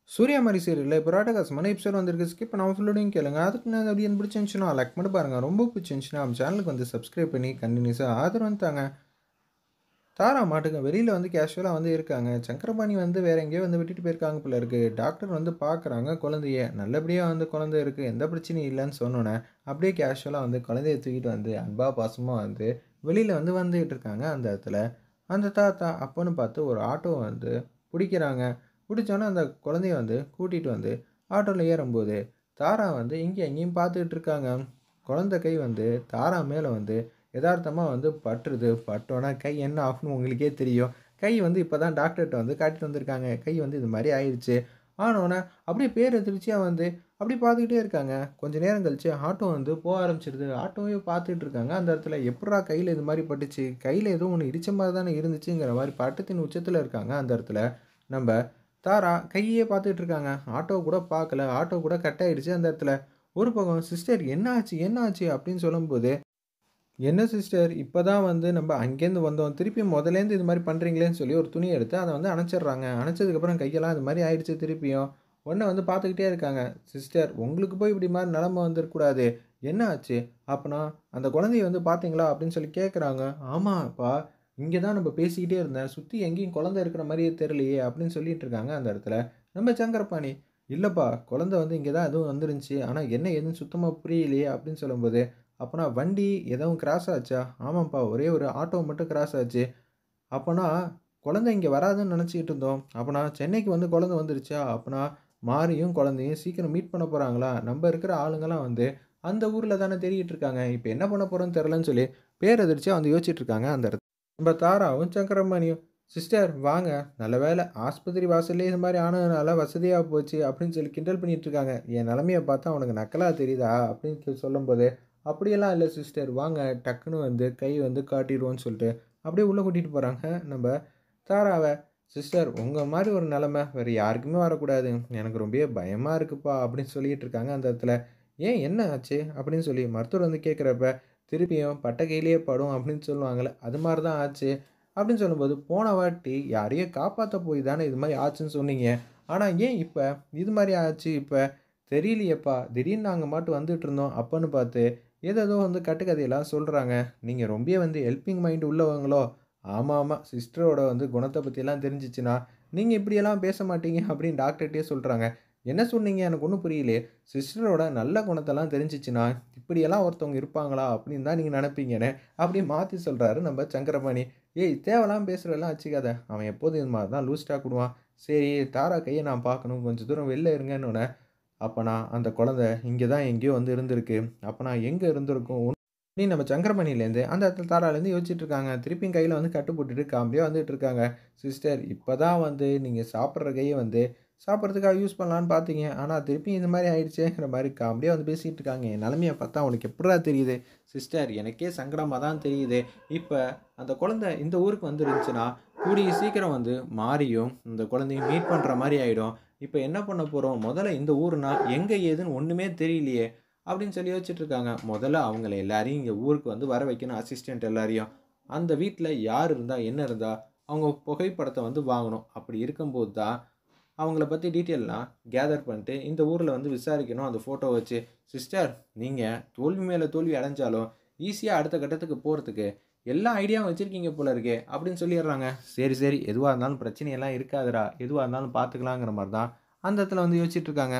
சூர்யா மாரி சீரியல்ல இப்போ ராட்டகாசமான எபிசோட் வந்திருக்கு. ஸ்கிப் பண்ணாம ஃபுல்லோடையும் கேளுங்க. அதுக்கு நாங்க அப்படி எனக்கு பிடிச்சிருந்துச்சுன்னா லைக் மட்டும் பாருங்க. ரொம்ப பிடிச்சிருந்துச்சுன்னா நம்ம சேனலுக்கு வந்து சப்ஸ்கிரைப் பண்ணி கண்டினியூஸா ஆதரவு தாங்க. தாரா மாட்டுக்கு வெளியில வந்து கேஷுவலா வந்து இருக்காங்க. சங்கரபாணி வந்து வேற எங்கேயோ வந்து விட்டுட்டு போயிருக்காங்க போல இருக்கு. டாக்டர் வந்து பார்க்குறாங்க குழந்தைய. நல்லபடியா வந்து குழந்தை இருக்கு. எந்த பிரச்சனையும் இல்லன்னு சொன்னோனே, அப்படியே கேஷுவலா வந்து குழந்தைய தூக்கிட்டு வந்து அன்பா, பாசமா வந்து வெளியில வந்து வந்துகிட்டு இருக்காங்க அந்த இடத்துல. அந்த தாத்தா அப்பன்னு பார்த்து ஒரு ஆட்டோ வந்து புடிக்கிறாங்க. புடிச்சோனே அந்த குழந்தைய வந்து கூட்டிட்டு வந்து ஆட்டோல ஏறும்போது, தாரா வந்து இங்கேயும் அங்கேயும் பார்த்துக்கிட்டு இருக்காங்க. குழந்தை கை வந்து தாரா மேல வந்து எதார்த்தமா வந்து பட்டுருது. பட்டோனே கை என்ன ஆகும்னு உங்களுக்கே தெரியும். கை வந்து இப்ப தான் டாக்டர்ட்ட வந்து காட்டிட்டு வந்திருக்காங்க. கை வந்து இது மாரி ஆயிருச்சு. ஆனோனே அப்படியே பேரதிர்ச்சியா வந்து அப்படியே பார்த்துக்கிட்டே இருக்காங்க. கொஞ்ச நேரம் கழிச்சு ஆட்டோ வந்து போக ஆரம்பிச்சுருது. ஆட்டோவையும் பார்த்துட்டு இருக்காங்க. அந்த இடத்துல எப்புட்றா கையில இது மாரி பட்டுச்சு? கையில ஏதோ ஒண்ணு இடிச்ச மாரி தானே இருந்துச்சுங்கிற மாரி பட்டத்தின் உச்சத்தில இருக்காங்க அந்த இடத்துல. நம்ப தாரா கையையே பார்த்துட்டு இருக்காங்க. ஆட்டோ கூட பார்க்கல. ஆட்டோ கூட கட் ஆயிடுச்சு அந்த இடத்துல. ஒரு பக்கம் சிஸ்டர் என்ன ஆச்சு? என்ன ஆச்சு? அப்படின்னு சொல்லும்போது என்ன சிஸ்டர் இப்ப தான் வந்து நம்ப அங்கேருந்து வந்தோம். திருப்பி மொதலேருந்து இது மாரி பண்றீங்களேன்னு சொல்லி ஒரு துணிய எடுத்து அத வந்து அணைச்சிடுறாங்க. அணைச்சதுக்கப்புறம் கையெல்லாம் இது மாரி ஆயிடுச்சு திருப்பியும். உடனே வந்து பார்த்துக்கிட்டே இருக்காங்க. சிஸ்டர் உங்களுக்கு போய் இப்படி மாரி நெலம வந்துரக்கூடாது. என்ன ஆச்சு? அப்பன்னா அந்த குழந்தைய வந்து பார்த்தீங்களா? அப்படின்னு சொல்லி கேட்குறாங்க. ஆமாப்பா. இங்க தான் நம்ப பேசிக்கிட்டே இருந்தேன். சுத்தி எங்கேயும் குழந்தை இருக்கிற மாரியே தெரியலையே! அப்படின்னு சொல்லிட்டு இருக்காங்க அந்த இடத்துல. நம்ம சங்கரபாணி, இல்லப்பா குழந்தை வந்து இங்க தான் அதுவும் வந்துருந்துச்சு. ஆனா என்ன ஏதுன்னு சுத்தமா புரியலையே! அப்படின்னு சொல்லும்போது அப்பன்னா வண்டி எதுவும் கிராஸ் ஆச்சா? ஆமாம்ப்பா. ஒரே ஒரு ஆட்டோ மட்டும் கிராஸ் ஆச்சு. அப்பன்னா குழந்தை இங்க வராதுன்னு நெனச்சுக்கிட்டு இருந்தோம். அப்பன்னா சென்னைக்கு வந்து குழந்தை வந்துருச்சா? அப்பன்னா மாரியும், குழந்தையும் சீக்கிரம் மீட் பண்ண போறாங்களா? நம்ப இருக்கிற ஆளுங்கலாம் வந்து அந்த ஊர்ல தானே தேடிட்டு இருக்காங்க. இப்ப என்ன பண்ண போறோம்ன்னு தெரியலன்னு சொல்லி பேரதிர்ச்சியா வந்து யோசிச்சுட்டு இருக்காங்க அந்த இடத்துல. நம்ப தாராவும், சங்கரமணியும், "சிஸ்டர் வாங்க. நல்ல வேள ஆஸ்பத்திரி வாசல்லயே இது மாரி ஆனதுனால வசதியா போச்சு." அப்படின்னு சொல்லி கிண்டல் பண்ணிட்டு இருக்காங்க. "என் நெலைமைய பார்த்தா உனக்கு நக்கலா தெரியுதா?" அப்படின்னு சொல்லும்போது, "அப்படியெல்லாம் இல்ல சிஸ்டர். வாங்க டக்குனு வந்து கை வந்து காட்டிருவோம்ன்னு" சொல்லிட்டு அப்படியே உள்ள கூட்டிட்டு போறாங்க நம்ப தாராவ. "சிஸ்டர் உங்க மாரி ஒரு நெலைம வேற யாருக்குமே வரக்கூடாது. எனக்கு ரொம்பவே பயமா இருக்குப்பா" அப்படின்னு சொல்லிட்டு இருக்காங்க அந்த இடத்துல. "ஏன் என்ன ஆச்சு?" அப்படின்னு சொல்லி மருத்துவர் வந்து கேட்கிறப்ப, திருப்பியும் "பட்ட கையிலேயே படும்" அப்படின்னு சொல்லுவாங்கல்ல, அது மாரி தான் ஆச்சு. அப்படின்னு சொல்லும்போது, "போன வாட்டி யாரையோ காப்பாத்த போய் தானே இது மாரி ஆச்சுன்னு சொன்னீங்க. ஆனா ஏன் இப்ப இது மாரி ஆச்சு இப்ப?" "தெரியலையேப்பா. திடீர்னு நாங்க பாட்டு வந்துட்டுருந்தோம். அப்பன்னு பார்த்து ஏதேதோ வந்து கட்டுக்கதையெல்லாம் சொல்றாங்க. நீங்க ரொம்பவே வந்து ஹெல்பிங் மைண்ட் உள்ளவங்களோ?" "ஆமா, ஆமா. சிஸ்டரோட வந்து குணத்த பத்திலாம் தெரிஞ்சுச்சுன்னா, நீங்க இப்படியெல்லாம் பேச மாட்டீங்க" அப்படின்னு டாக்டர்ட்டயே சொல்றாங்க. "என்ன சொன்னீங்க? எனக்கு ஒண்ணும் புரியலையே." "சிஸ்டரோட நல்ல குணத்தெல்லாம் தெரிஞ்சுச்சுன்னா, இப்படியெல்லாம் ஒருத்தவங்க இருப்பாங்களா? அப்படின்னு தான் நீங்க நெனைப்பீங்கன்னு" அப்படி மாத்தி சொல்றாரு நம்ம சங்கரபாணி. "ஏய் தேவையில்லாம பேசுறதெல்லாம் வச்சுக்காத. அவன் எப்போதும் இது மாரி தான் லூஸ் டாக் விடுவான்." "சரி தாரா கைய நான் பார்க்கணும். கொஞ்சம் தூரம் வெளில இருங்கன்னோனே" அப்பனா அந்த குழந்தை இங்க தான் எங்கேயோ வந்து இருந்திருக்கு. அப்பனா எங்க இருந்திருக்கும்? நீ நம்ம சங்கரமணிலேருந்து அந்த இடத்துல தாராலேருந்து யோசிச்சுட்டு இருக்காங்க. திருப்பியும் கையில வந்து கட்டு போட்டுட்டு காமெடியா வந்துட்டு இருக்காங்க. சிஸ்டர் இப்ப தான் வந்து நீங்க சாப்பிடுற கைய வந்து சாப்பிடுறதுக்காக யூஸ் பண்ணலான்னு பார்த்தீங்க. ஆனா திருப்பியும் இந்த மாரி ஆயிடுச்சேங்கிற மாரி காமெடியா வந்து பேசிட்டு இருக்காங்க. என் நிலைமைய பார்த்தா உனக்கு எப்புட்றா தெரியுது? சிஸ்டர் எனக்கே சங்கடமா தான் தெரியுது. இப்ப அந்த குழந்தை இந்த ஊருக்கு வந்துருந்துச்சுன்னா, கூடிய சீக்கிரம் வந்து மாரியும், இந்த குழந்தையும் மீட் பண்ற மாரி ஆயிடும். இப்ப என்ன பண்ண போறோம்? முதல்ல இந்த ஊருனா எங்க ஏதுன்னு ஒண்ணுமே தெரியலையே! அப்படின்னு சொல்லி யோசிச்சுட்டு இருக்காங்க. முதல்ல அவங்கள எல்லாரையும் இங்க ஊருக்கு வந்து வர வைக்கணும் அசிஸ்டன்ட் எல்லாரையும். அந்த வீட்ல யார் இருந்தா, என்ன இருந்தா, அவங்க புகைப்படத்த வந்து வாங்கணும். அப்படி இருக்கும்போது தான், அவங்கள பத்தி டீட்டெயில்லாம் கேதர் பண்ணிட்டு, இந்த ஊர்ல வந்து விசாரிக்கணும் அந்த ஃபோட்டோ வச்சு. சிஸ்டர் நீங்க தோல்வி மேல தோல்வி அடைஞ்சாலும், ஈஸியா அடுத்த கட்டத்துக்கு போறதுக்கு எல்லா ஐடியாவும் வச்சிருக்கீங்க போல இருக்கே! அப்படின்னு சொல்லிர்றாங்க. சரி, சரி. எதுவா இருந்தாலும் பிரச்சனையெல்லாம் இருக்காதுடா. எதுவா இருந்தாலும் பார்த்துக்கலாங்கிற மாரி தான் அந்த இடத்துல வந்து யோசிச்சுட்டு இருக்காங்க.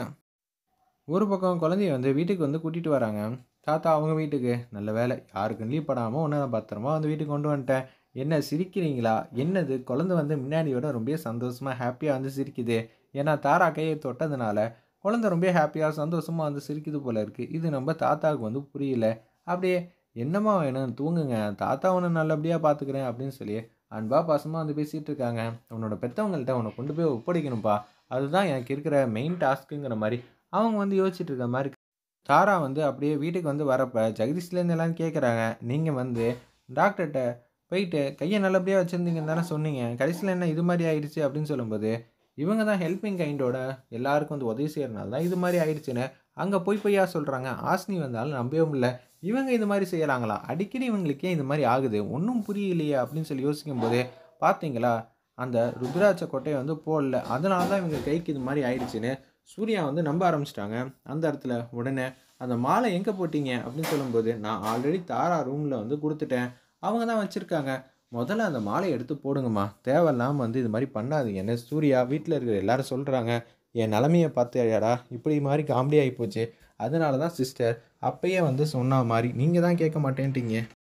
ஒரு பக்கம் குழந்தைய வந்து வீட்டுக்கு வந்து கூட்டிட்டு வராங்க. தாத்தா அவங்க வீட்டுக்கு. நல்ல வேளை யாரு கண்லயும் படாம உன்ன நான் பத்திரமா வந்து வீட்டுக்கு கொண்டு வந்துட்டேன். என்ன சிரிக்கிறீங்களா? என்னது குழந்தை வந்து முன்னாடிய விட ரொம்பவே சந்தோஷமா, ஹேப்பியா வந்து சிரிக்குது. ஏன்னா தாரா கைய தொட்டதுனால, குழந்தை ரொம்ப ஹேப்பியா, சந்தோஷமா வந்து சிரிக்குது போல இருக்கு. இது நம்ம தாத்தாவுக்கு வந்து புரியல. அப்படியே "என்னம்மா வேணும்? தூங்குங்க. தாத்தா உன்ன நல்லபடியா பார்த்துக்கிறேன்" அப்படின்னு சொல்லி அன்பா, பாசமா வந்து பேசிட்டு இருக்காங்க. "உன்னோட பெத்தவங்கள்ட்ட உன்ன கொண்டு போய் ஒப்படைக்கணும்ப்பா. அதுதான் எனக்கு இருக்கிற மெயின் டாஸ்க்குங்கிற" மாரி அவங்க வந்து யோசிச்சுட்டு இருக்க மாரி தாரா வந்து அப்படியே வீட்டுக்கு வந்து வரப்ப ஜெகதீஷ்லேருந்து எல்லாரும் கேட்குறாங்க. "நீங்க வந்து டாக்டர்ட்ட போயிட்டு கைய நல்லபடியா வச்சிருந்தீங்கன்னு தானே சொன்னீங்க. கடைசில என்ன இது மாரி ஆயிடுச்சு?" அப்படின்னு சொல்லும்போது, இவங்க தான் ஹெல்பிங் கைண்டோட எல்லாருக்கும் வந்து உதவி செய்றனால தான் இது மாரி ஆயிடுச்சுன்னு அங்க பொய் பொய்யா சொல்றாங்க. ஹாசினி வந்தாலும் நம்பவே முடியல. இவங்க இது மாரி செய்யறாங்களா? அடிக்கடி இவங்களுக்கு ஏன் இது மாரி ஆகுது? ஒண்ணும் புரியலையே அப்படின்னு சொல்லி யோசிக்கும்போது, பார்த்தீங்களா அந்த ருத்ராட்ச கொட்டைய வந்து போடல. அதனால தான் இவங்க கைக்கு இது மாரி ஆயிடுச்சுன்னு சூர்யா வந்து நம்ப ஆரம்பிச்சுட்டாங்க. அந்த இடத்துல உடனே அந்த மாலை எங்க போட்டீங்க? அப்படின்னு சொல்லும்போது, நான் ஆல்ரெடி தாரா ரூம்ல வந்து குடுத்துட்டேன். அவங்க தான் வச்சிருக்காங்க. முதல்ல அந்த மாலைய எடுத்து போடுங்கம்மா. தேவையில்லாம வந்து இது மாரி பண்ணாதீங்கன்னு சூர்யா வீட்ல இருக்கிற எல்லாரும் சொல்றாங்க. என் நிலைமைய பார்த்தியாடா? இப்படி மாரி காமெடி ஆயி போச்சு. அதனால தான் சிஸ்டர் அப்பயே வந்து சொன்ன மாரி நீங்க தான் கேட்க மாட்டேன்ட்டீங்க.